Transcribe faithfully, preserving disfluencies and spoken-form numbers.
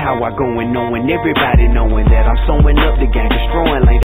how I go and knowing everybody knowing that I'm sewing up the game, destroying like